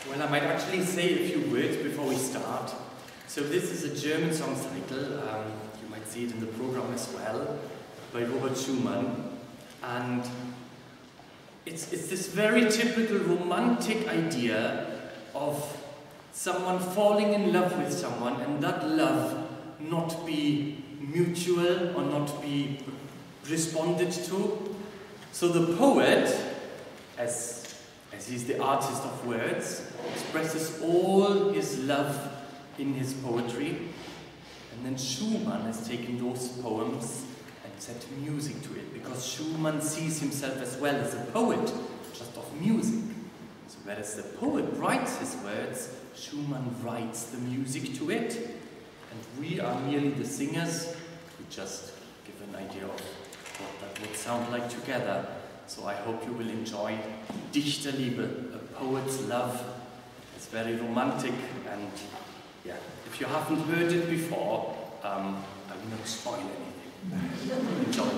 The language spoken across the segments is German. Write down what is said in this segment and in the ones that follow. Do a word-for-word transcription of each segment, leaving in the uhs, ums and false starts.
Well, I might actually say a few words before we start. So this is a German song title, um, you might see it in the program as well, by Robert Schumann. And it's, it's this very typical romantic idea of someone falling in love with someone and that love not be mutual or not be responded to. So the poet, as, as he's the artist of words, expresses all his love in his poetry, and then Schumann has taken those poems and set music to it, because Schumann sees himself as well as a poet, just of music. So whereas the poet writes his words, Schumann writes the music to it, and we are merely the singers who just give an idea of what that would sound like together. So I hope you will enjoy Dichterliebe, a poet's love. It's very romantic, and yeah, if you haven't heard it before, um, I will not spoil anything. Enjoy.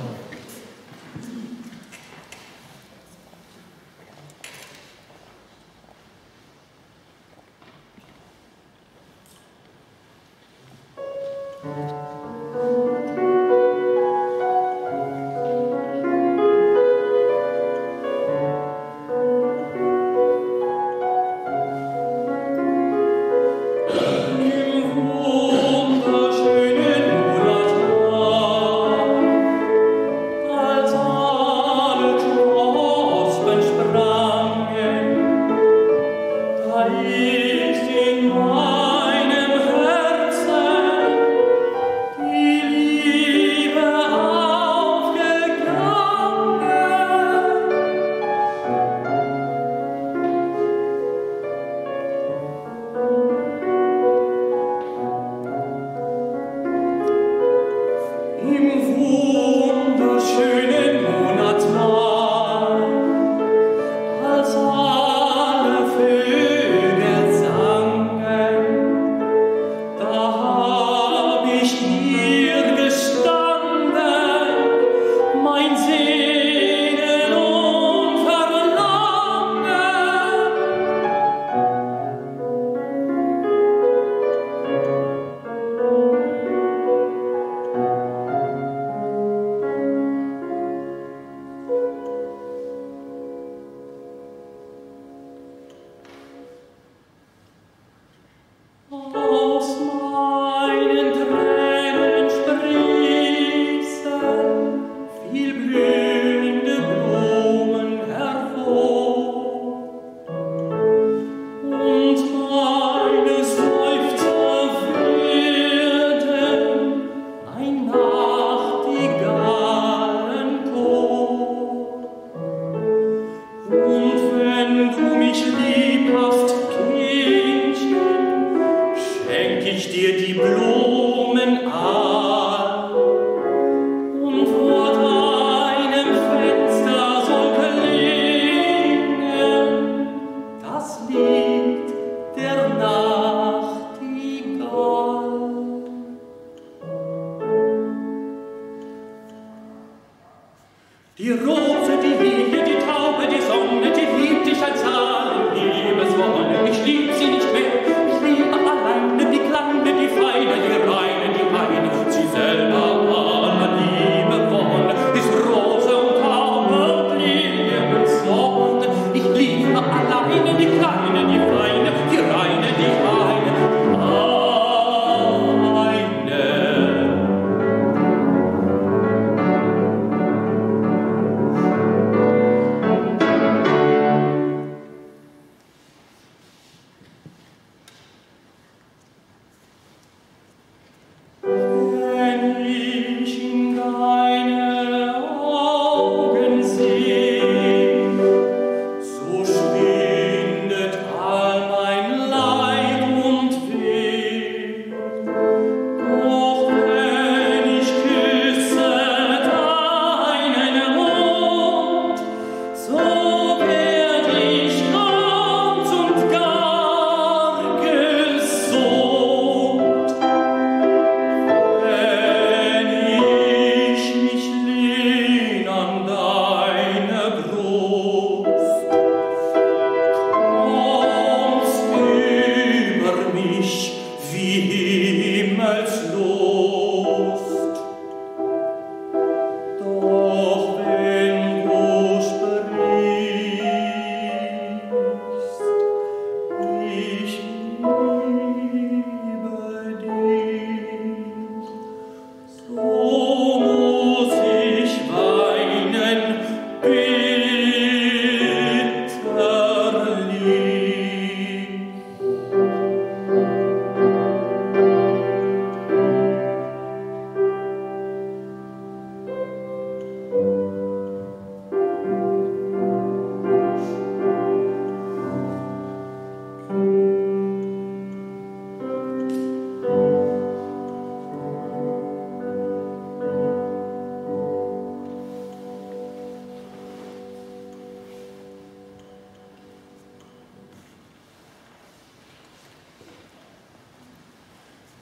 Eine.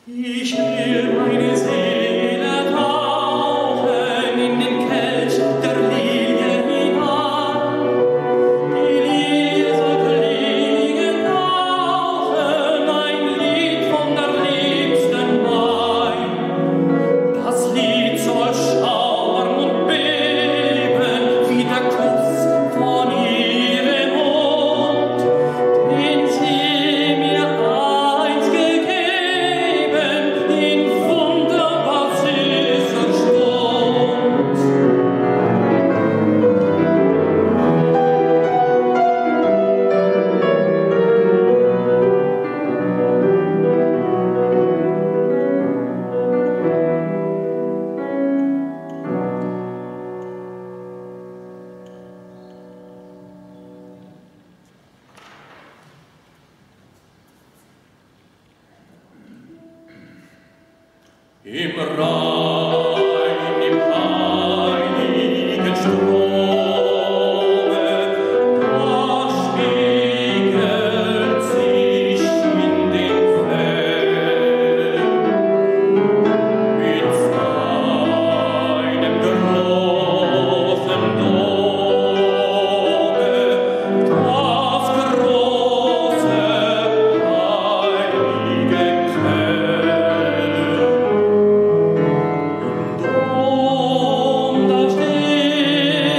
Ich will meine Seele tauchen in den Kelch der Lilie hinein. Die Lilie soll klingen, tauchen, ein Lied von der liebsten Wein. Das Lied soll schauern und beben, wie der Kuss von ihrem Mund, den sie mir einst gegeben, in wunderbar süßer Stund. Im Rhein, im heiligen Strome, da spiegelt sich in den Fällen mit seinem großen Dome das große heilige Quell. Dom, da steht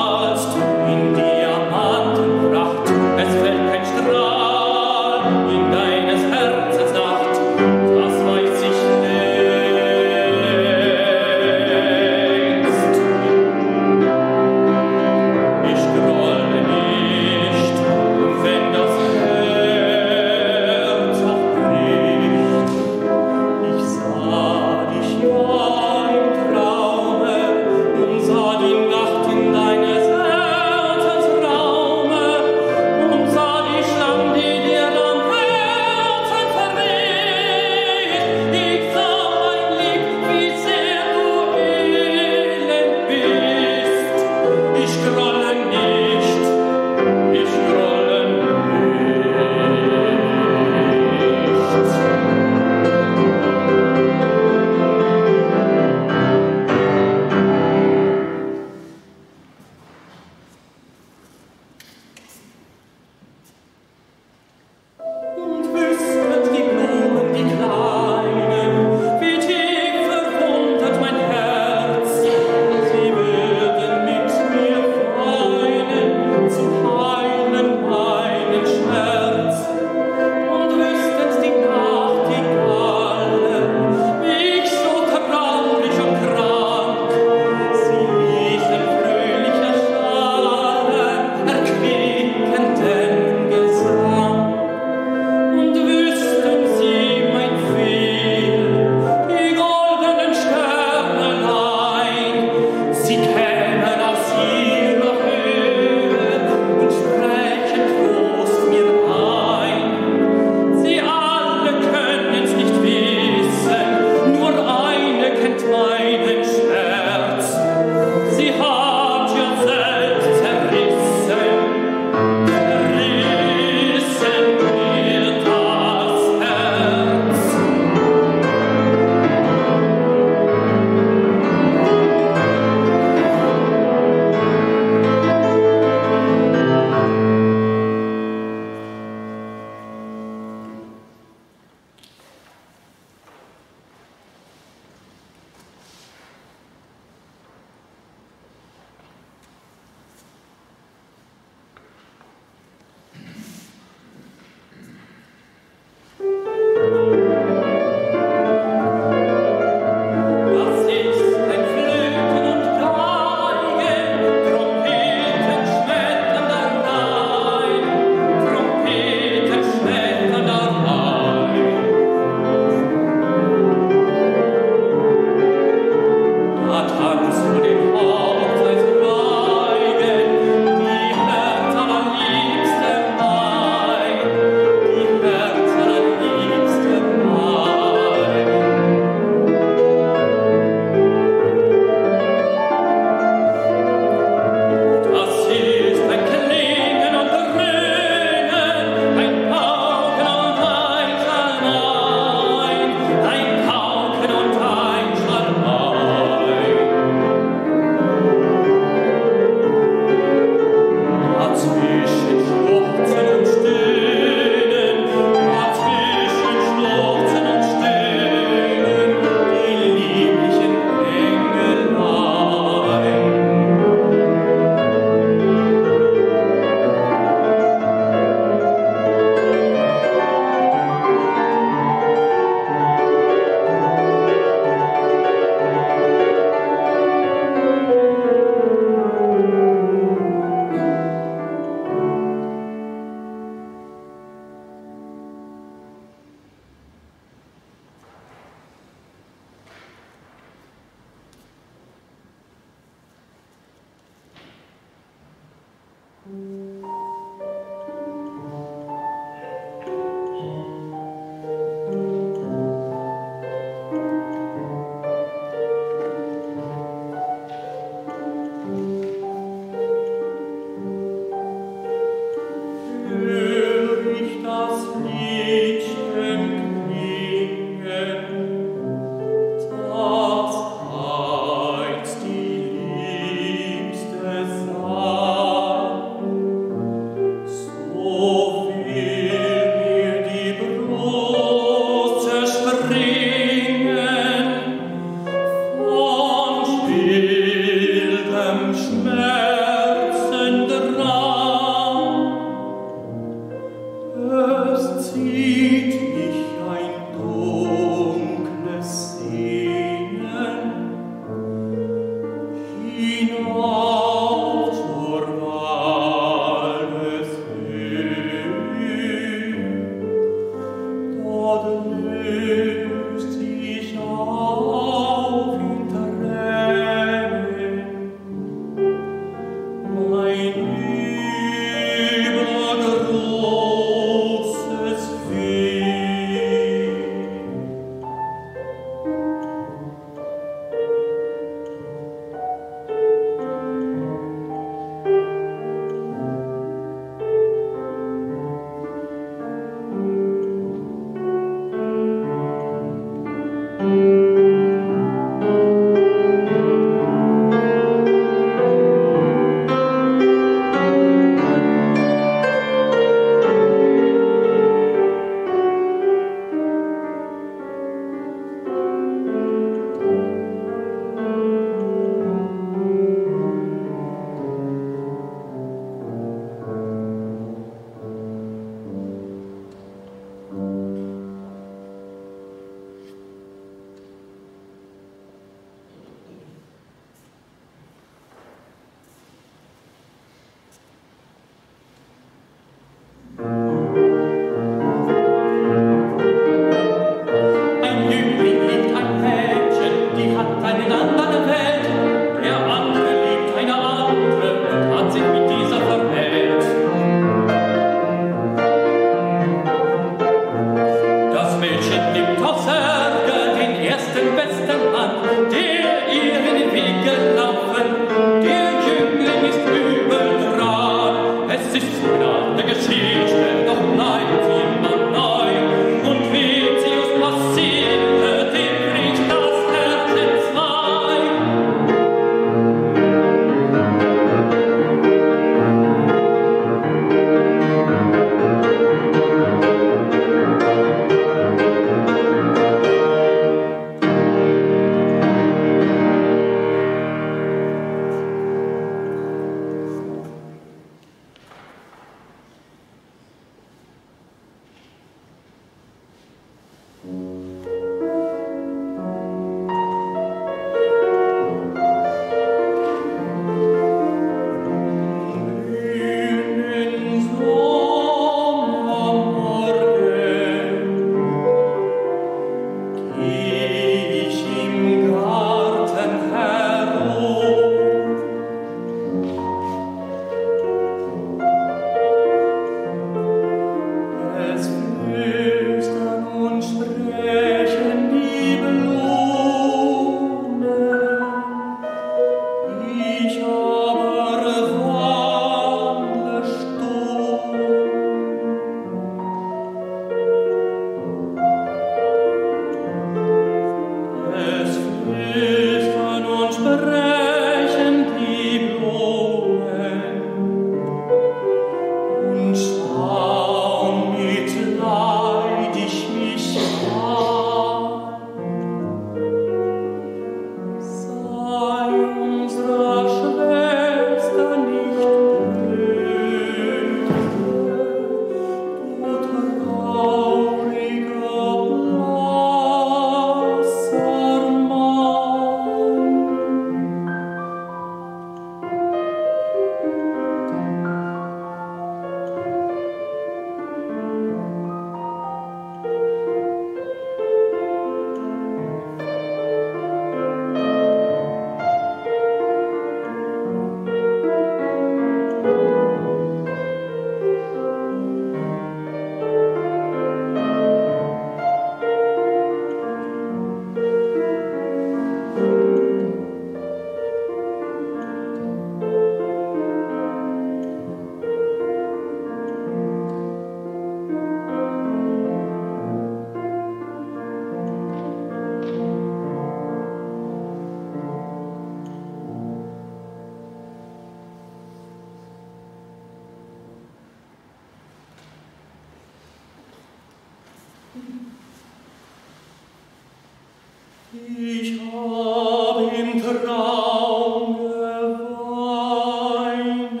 Ich hab im Traum geweinet.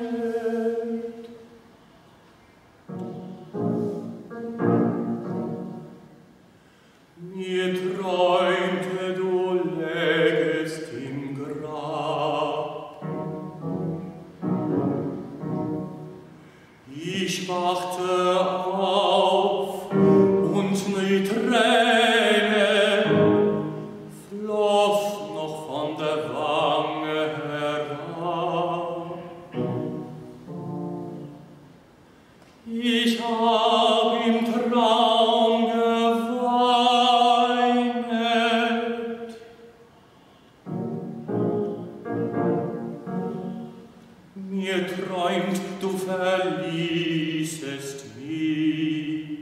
Mir träumte, du lägest im Grab. Ich wachte auf und ne Träne floss noch von der Wange herab. Ich hab im Traum geweinet. Mir träumt, du verließest mich.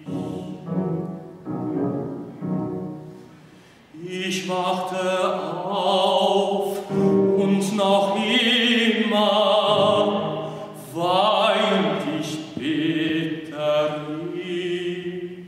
Ich wachte auf und noch immer weint ich bitterlich.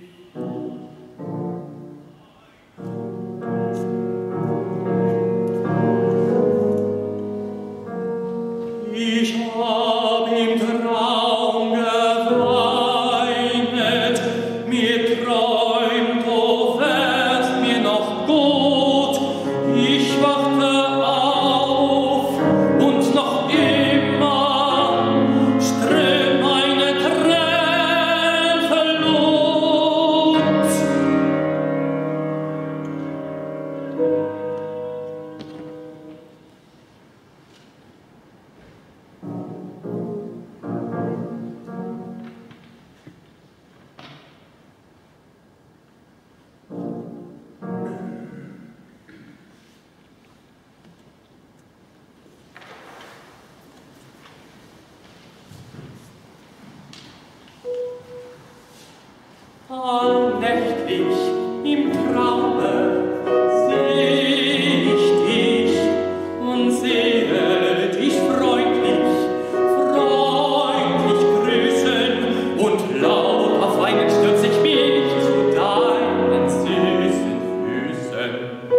Ich hab im Traum geweinet, mir träumt, du wärst mir noch gut. Ich wachte auf und noch immer strömt meine Tränenflut. Allnächtlich im Traume seh ich dich und sehe dich freundlich, freundlich grüßen, und laut auf weinen stürz ich mich zu deinen süßen Füßen.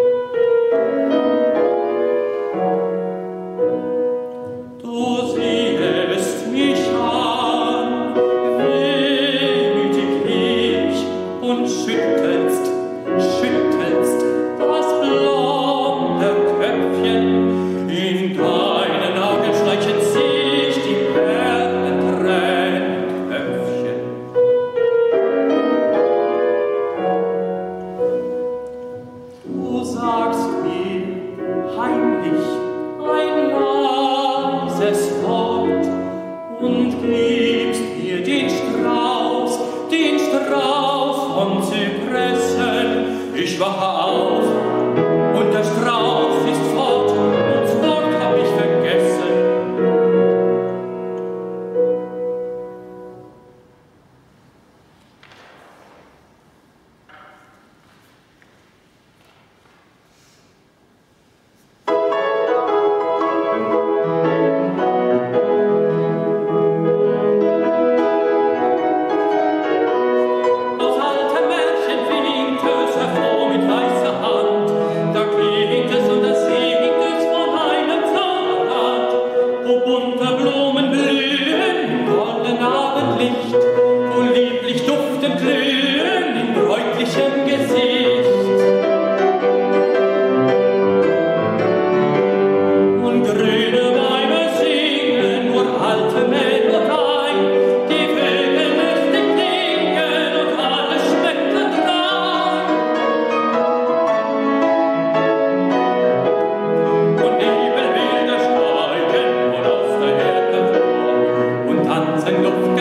Du siehest mich an, wehmütig und schüttelst, schüttelst das blonde Köpfchen. In deinen Augen schleichen sich die Perlentränenköpfchen. Du sagst mir heimlich ein leises Wort und gibst mir den Strauß, den Strauß von Zypressen. Ich wache auf und der Strauß ist fort, und das Wort hab ich vergessen. Aus altem Märchen winkt es hervor mit weißer Hand, da klingt es und da singt es von einem Zauberland, wo bunte Blumen blühen im goldenen Abendlicht, wo lieblich duftend glühen in bräutlichem Gesicht. Und grüne Bäume singen, nur alte Melodien, die Vögel lustig klingen und alles schmeckt rein. Und Nebelbilder steigen wohl aus der Erde vor und tanzen Luft